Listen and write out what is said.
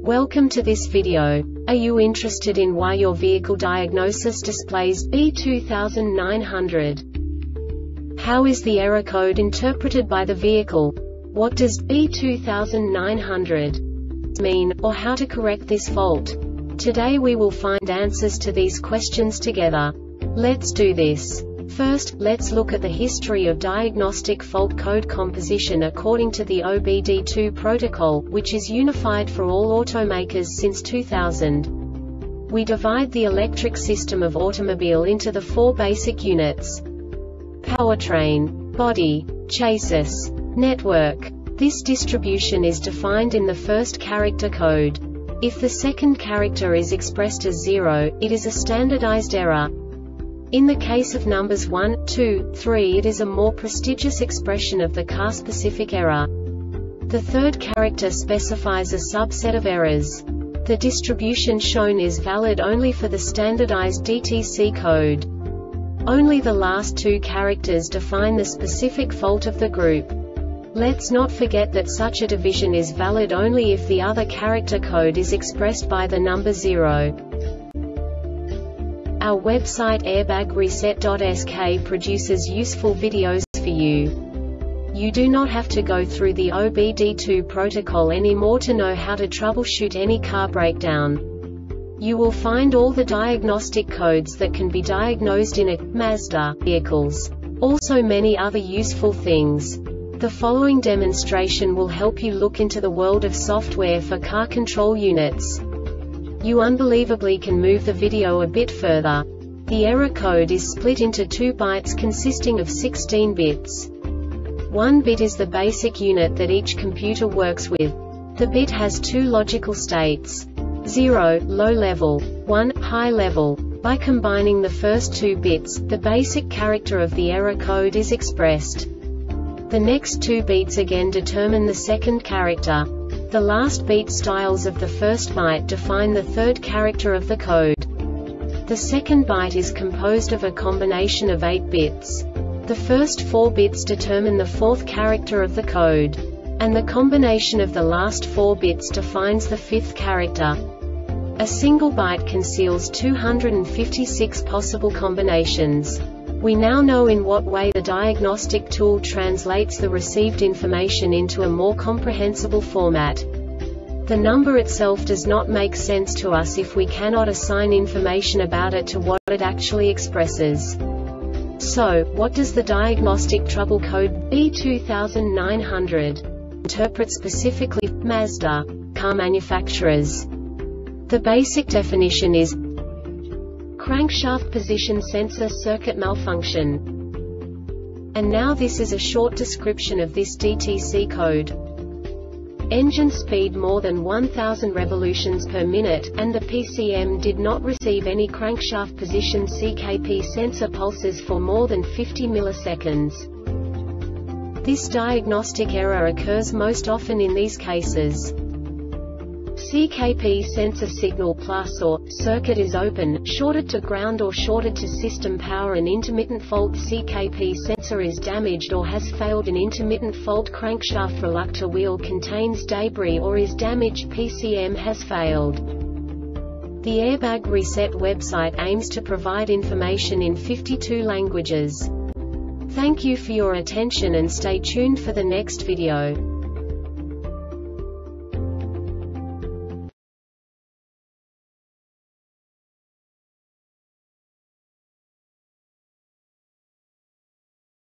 Welcome to this video. Are you interested in why your vehicle diagnosis displays B2900? How is the error code interpreted by the vehicle? What does B2900 mean, or how to correct this fault? Today we will find answers to these questions together. Let's do this. First, let's look at the history of diagnostic fault code composition according to the OBD2 protocol, which is unified for all automakers since 2000. We divide the electric system of automobile into the four basic units: powertrain, body, chassis, network. This distribution is defined in the first character code. If the second character is expressed as 0, it is a standardized error. In the case of numbers 1, 2, 3, it is a more prestigious expression of the car-specific error. The third character specifies a subset of errors. The distribution shown is valid only for the standardized DTC code. Only the last two characters define the specific fault of the group. Let's not forget that such a division is valid only if the other character code is expressed by the number 0. Our website airbagreset.sk produces useful videos for you. You do not have to go through the OBD2 protocol anymore to know how to troubleshoot any car breakdown. You will find all the diagnostic codes that can be diagnosed in a Mazda vehicles. Also many other useful things. The following demonstration will help you look into the world of software for car control units. You unbelievably can move the video a bit further. The error code is split into 2 bytes consisting of 16 bits. 1 bit is the basic unit that each computer works with. The bit has 2 logical states: 0, low level, 1, high level. By combining the first 2 bits, the basic character of the error code is expressed. The next 2 beats again determine the second character. The last beat styles of the first byte define the third character of the code. The second byte is composed of a combination of 8 bits. The first 4 bits determine the fourth character of the code. And the combination of the last 4 bits defines the fifth character. A single byte conceals 256 possible combinations. We now know in what way the diagnostic tool translates the received information into a more comprehensible format. The number itself does not make sense to us if we cannot assign information about it to what it actually expresses. So, what does the diagnostic trouble code B2900 interpret specifically for Mazda car manufacturers? The basic definition is crankshaft position sensor circuit malfunction. And now this is a short description of this DTC code. Engine speed more than 1000 revolutions per minute, and the PCM did not receive any crankshaft position CKP sensor pulses for more than 50 milliseconds. This diagnostic error occurs most often in these cases: CKP sensor signal plus or circuit is open, shorted to ground or shorted to system power. An intermittent fault CKP sensor is damaged or has failed. An intermittent fault crankshaft reluctor wheel contains debris or is damaged. PCM has failed. The Airbag Reset website aims to provide information in 52 languages. Thank you for your attention and stay tuned for the next video.